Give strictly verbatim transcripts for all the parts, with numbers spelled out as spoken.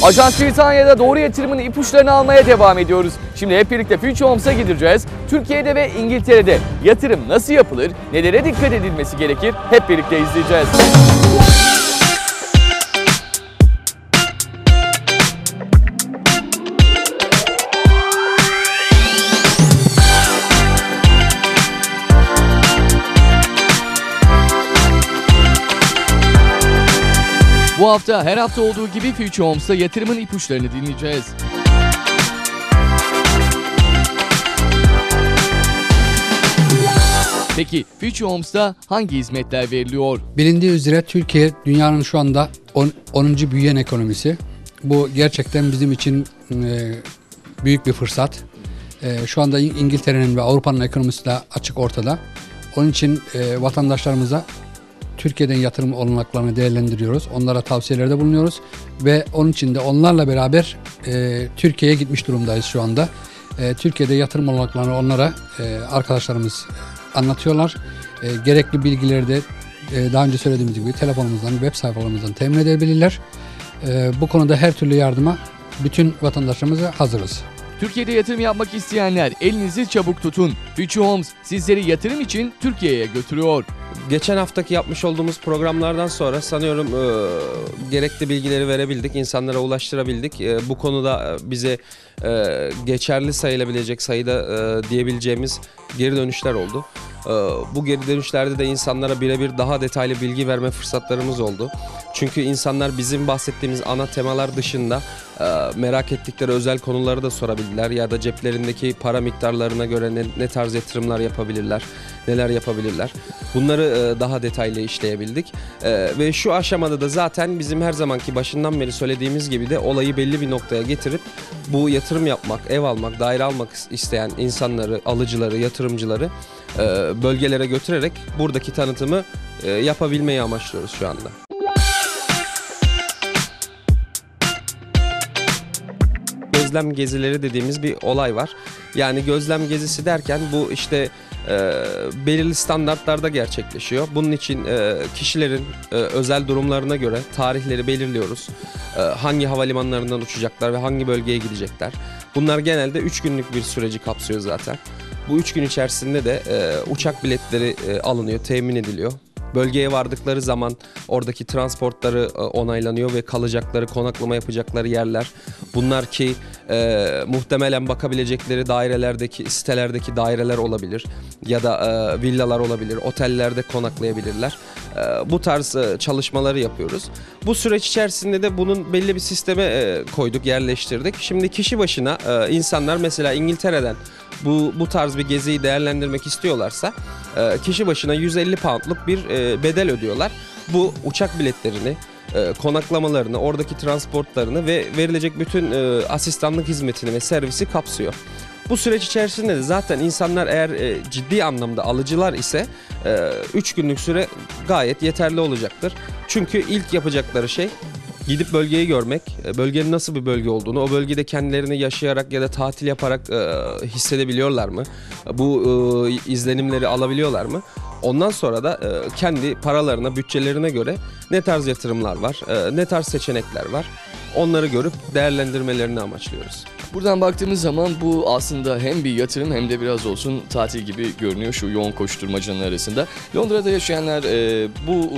Ajans Britanya'da doğru yatırımın ipuçlarını almaya devam ediyoruz. Şimdi hep birlikte Future Homes'a gideceğiz. Türkiye'de ve İngiltere'de yatırım nasıl yapılır, nelere dikkat edilmesi gerekir hep birlikte izleyeceğiz. Bu hafta her hafta olduğu gibi Future Homes'ta yatırımın ipuçlarını dinleyeceğiz. Peki Future Homes'ta hangi hizmetler veriliyor? Bilindiği üzere Türkiye dünyanın şu anda onuncu büyüyen ekonomisi. Bu gerçekten bizim için e, büyük bir fırsat. E, şu anda İngiltere'nin ve Avrupa'nın ekonomisi de açık ortada. Onun için e, vatandaşlarımıza Türkiye'den yatırım olanaklarını değerlendiriyoruz. Onlara tavsiyelerde bulunuyoruz ve onun için de onlarla beraber e, Türkiye'ye gitmiş durumdayız şu anda. E, Türkiye'de yatırım olanaklarını onlara e, arkadaşlarımız anlatıyorlar. E, gerekli bilgileri de e, daha önce söylediğimiz gibi telefonumuzdan, web sayfalarımızdan temin edebilirler. E, bu konuda her türlü yardıma bütün vatandaşlarımıza hazırız. Türkiye'de yatırım yapmak isteyenler elinizi çabuk tutun. Future Homes sizleri yatırım için Türkiye'ye götürüyor. Geçen haftaki yapmış olduğumuz programlardan sonra sanıyorum e, gerekli bilgileri verebildik, insanlara ulaştırabildik. E, bu konuda bize e, geçerli sayılabilecek sayıda e, diyebileceğimiz geri dönüşler oldu. E, bu geri dönüşlerde de insanlara birebir daha detaylı bilgi verme fırsatlarımız oldu. Çünkü insanlar bizim bahsettiğimiz ana temalar dışında e, merak ettikleri özel konuları da sorabildiler ya da ceplerindeki para miktarlarına göre ne, ne tarz yatırımlar yapabilirler, neler yapabilirler. Bunları e, daha detaylı işleyebildik e, ve şu aşamada da zaten bizim her zamanki başından beri söylediğimiz gibi de olayı belli bir noktaya getirip bu yatırım yapmak, ev almak, daire almak isteyen insanları, alıcıları, yatırımcıları e, bölgelere götürerek buradaki tanıtımı e, yapabilmeyi amaçlıyoruz şu anda. Gözlem gezileri dediğimiz bir olay var. Yani gözlem gezisi derken bu işte e, belirli standartlarda gerçekleşiyor. Bunun için e, kişilerin e, özel durumlarına göre tarihleri belirliyoruz. E, hangi havalimanlarından uçacaklar ve hangi bölgeye gidecekler. Bunlar genelde üç günlük bir süreci kapsıyor zaten. Bu üç gün içerisinde de e, uçak biletleri e, alınıyor, temin ediliyor. Bölgeye vardıkları zaman oradaki transportları onaylanıyor ve kalacakları, konaklama yapacakları yerler. Bunlar ki e, muhtemelen bakabilecekleri dairelerdeki, sitelerdeki daireler olabilir ya da e, villalar olabilir, otellerde konaklayabilirler. E, bu tarz e, çalışmaları yapıyoruz. Bu süreç içerisinde de bunun belli bir sisteme e, koyduk, yerleştirdik. Şimdi kişi başına e, insanlar mesela İngiltere'den bu bu tarz bir geziyi değerlendirmek istiyorlarsa e, kişi başına yüz elli poundluk bir e, bedel ödüyorlar. Bu uçak biletlerini, e, konaklamalarını, oradaki transportlarını ve verilecek bütün e, asistanlık hizmetini ve servisi kapsıyor. Bu süreç içerisinde de zaten insanlar eğer e, ciddi anlamda alıcılar ise üç günlük süre gayet yeterli olacaktır. Çünkü ilk yapacakları şey gidip bölgeyi görmek, bölgenin nasıl bir bölge olduğunu, o bölgede kendilerini yaşayarak ya da tatil yaparak e, hissedebiliyorlar mı? Bu e, izlenimleri alabiliyorlar mı? Ondan sonra da e, kendi paralarına, bütçelerine göre ne tarz yatırımlar var, e, ne tarz seçenekler var, onları görüp değerlendirmelerini amaçlıyoruz. Buradan baktığımız zaman bu aslında hem bir yatırım hem de biraz olsun tatil gibi görünüyor şu yoğun koşturmacanın arasında. Londra'da yaşayanlar e, bu e,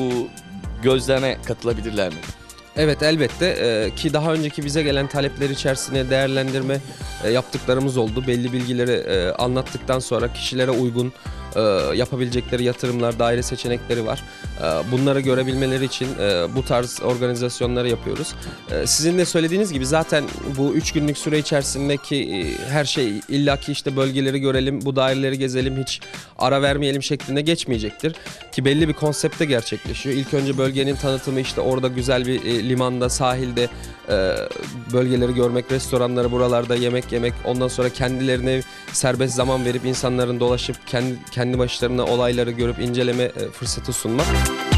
gözleme katılabilirler mi? Evet, elbette ee, ki daha önceki bize gelen talepler içerisinde değerlendirme e, yaptıklarımız oldu. Belli bilgileri e, anlattıktan sonra kişilere uygun e, yapabilecekleri yatırımlar, daire seçenekleri var. E, bunları görebilmeleri için e, bu tarz organizasyonları yapıyoruz. E, sizin de söylediğiniz gibi zaten bu üç günlük süre içerisindeki e, her şey illaki işte bölgeleri görelim, bu daireleri gezelim, hiç ara vermeyelim şeklinde geçmeyecektir. Ki belli bir konsepte gerçekleşiyor. İlk önce bölgenin tanıtımı, işte orada güzel bir e, limanda, sahilde e, bölgeleri görmek, restoranları buralarda yemek yemek, ondan sonra kendilerine serbest zaman verip insanların dolaşıp kendi, kendi başlarına olayları görüp inceleme e, fırsatı sunmak.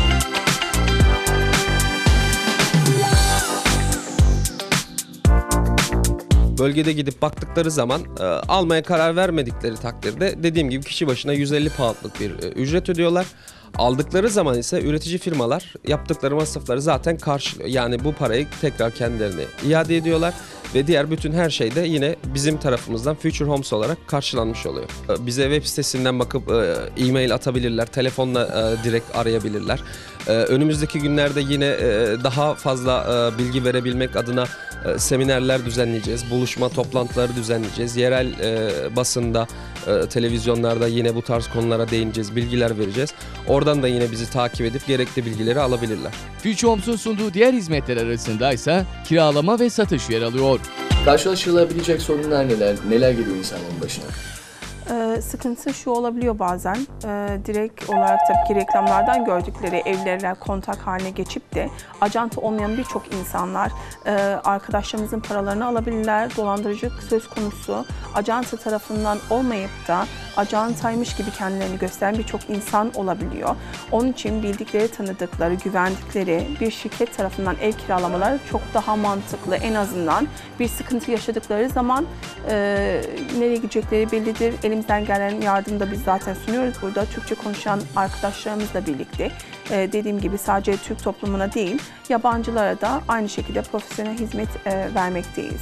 Bölgede gidip baktıkları zaman e, almaya karar vermedikleri takdirde dediğim gibi kişi başına yüz elli poundluk bir e, ücret ödüyorlar. Aldıkları zaman ise üretici firmalar yaptıkları masrafları zaten karşılıyor. Yani bu parayı tekrar kendilerine iade ediyorlar ve diğer bütün her şey de yine bizim tarafımızdan Future Homes olarak karşılanmış oluyor. Bize web sitesinden bakıp e-mail atabilirler, telefonla e, direkt arayabilirler. E, önümüzdeki günlerde yine e, daha fazla e, bilgi verebilmek adına e, seminerler düzenleyeceğiz, buluşma toplantıları düzenleyeceğiz. Yerel e, basında, e, televizyonlarda yine bu tarz konulara değineceğiz, bilgiler vereceğiz. Oradan da yine bizi takip edip gerekli bilgileri alabilirler. Future Homes'un sunduğu diğer hizmetler arasında ise kiralama ve satış yer alıyor. Karşılaşılabilecek sorunlar neler? Neler geliyor insanların başına? Ee, sıkıntı şu olabiliyor bazen, ee, direkt olarak tabii ki reklamlardan gördükleri evlerle kontak haline geçip de ajanta olmayan birçok insanlar e, arkadaşlarımızın paralarını alabilirler. Dolandırıcılık söz konusu. Ajanta tarafından olmayıp da ajantaymış gibi kendilerini gösteren birçok insan olabiliyor. Onun için bildikleri, tanıdıkları, güvendikleri bir şirket tarafından ev kiralamaları çok daha mantıklı. En azından bir sıkıntı yaşadıkları zaman e, nereye gidecekleri bellidir. Elimizden gelen yardımı da biz zaten sunuyoruz burada. Türkçe konuşan arkadaşlarımızla birlikte. Ee, dediğim gibi sadece Türk toplumuna değil, yabancılara da aynı şekilde profesyonel hizmet e, vermekteyiz.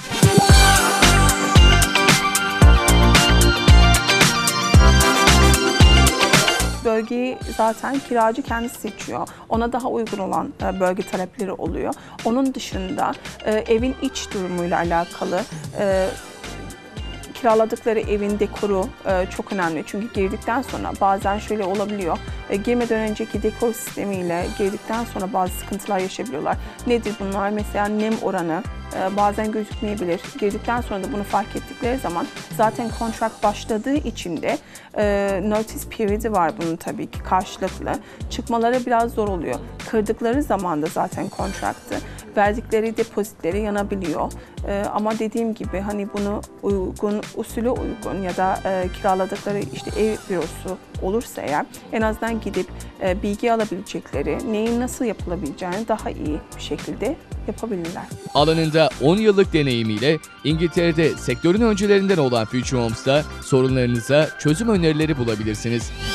Bölgeyi zaten kiracı kendisi seçiyor. Ona daha uygun olan e, bölge talepleri oluyor. Onun dışında e, evin iç durumuyla alakalı e, kiraladıkları evin dekoru e, çok önemli. Çünkü girdikten sonra bazen şöyle olabiliyor. E, girmeden önceki dekor sistemiyle girdikten sonra bazı sıkıntılar yaşayabiliyorlar. Nedir bunlar? Mesela nem oranı e, bazen gözükmeyebilir. Girdikten sonra da bunu fark ettikleri zaman zaten kontrat başladığı için de e, notice period'i var bunun tabii ki karşılıklı. Çıkmaları biraz zor oluyor. Kırdıkları zaman da zaten kontraktı. Verdikleri depozitleri yanabiliyor. E, ama dediğim gibi hani bunu uygun, usule uygun ya da e, kiraladıkları işte ev bürosu olursa eğer en azından gidip e, bilgi alabilecekleri, neyin nasıl yapılabileceğini daha iyi bir şekilde yapabilirler. Alanında on yıllık deneyimiyle İngiltere'de sektörün öncülerinden olan Future Homes'ta sorunlarınıza çözüm önerileri bulabilirsiniz.